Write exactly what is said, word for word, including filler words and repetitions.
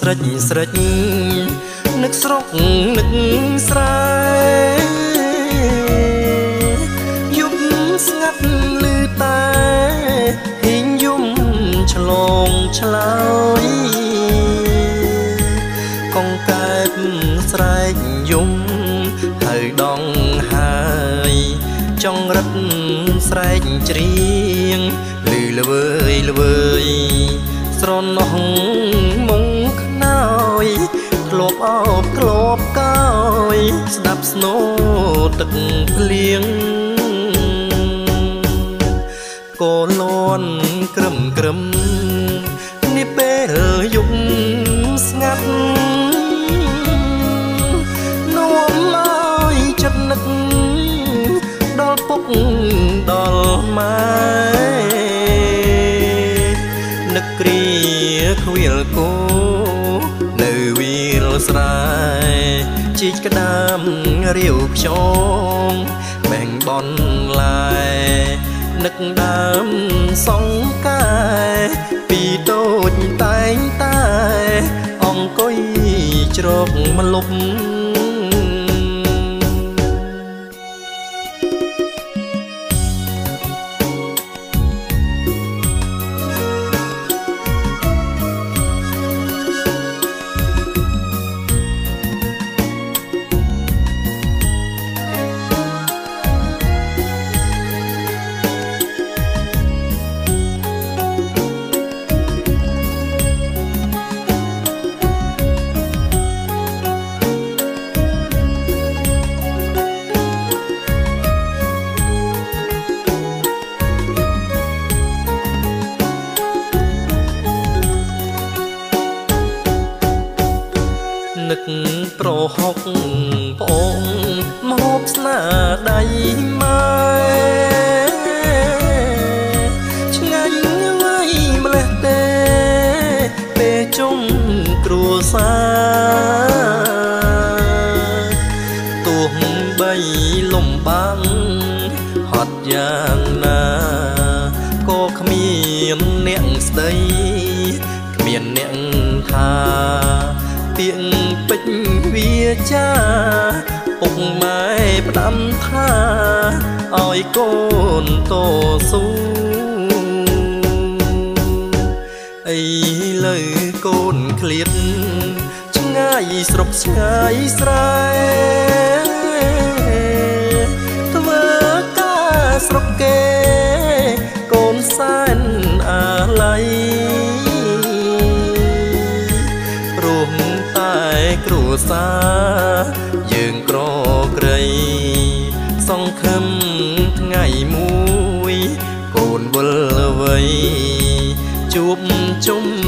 ស្រេចស្រេចនឹកស្រុកនឹកស្រែយប់ស្ងាត់លឺតែហ៊ីងយំឆ្លងឆ្លើយកងកើតស្រែកយំហើយដងហើយចង់រត់ស្រែកច្រៀងលឺល្វើយល្វើយស្រណោះមុងខ្នើយធ្លាប់អោបធ្លាប់កោយស្ដាប់ស្នូទឹកភ្លៀងកូនលន់ក្រឹមក្រឹមនេះពេលយប់ស្ងាត់នាំឲ្យចិត្តនឹកដល់ពុកដល់ម៉ែនឹកគ្រាខ្វៀលគោនៅវាលស្រែជីកក្ដាមរាវខ្យងបែងបនឡាយនឹកដើមសង្កែពីតូចតែងតែអង្គុយជ្រកម្លប់នឹកប្រហុកប្អូនមកស្នាដៃម៉ែឆ្ងាញ់អ្វីម្លេះទេពេលជុំគ្រួសារទោះបីលំបាំងហត់យ៉ាងណាក៏គ្មានអ្នកស្ដីគ្មានអ្នកថាទៀងពេចវាចាពុកម៉ែផ្ដាំថាឲ្យកូនតស៊ូអីលើកូនឃ្លាតឆ្ងាយស្រុកឆ្ងាយស្រែធ្វើការស្រុកគេកូនសែនអាឡ័យគ្រួសារយើងក្រក្រៃសង្ឃឹមថ្ងៃមួយកូនវិលវ័យជួបជុំ